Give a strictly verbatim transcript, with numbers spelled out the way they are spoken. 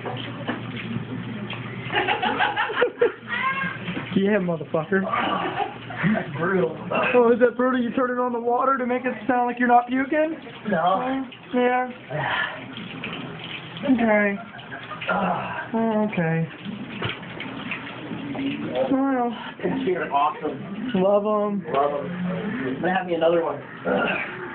Yeah, motherfucker. That's brutal. Oh, is that brutal? You turn it on the water to make it sound like you're not puking? No. Yeah. Okay. Uh, Oh, okay. Well, Pigs here are awesome. love them. Love them. I'm gonna have me another one.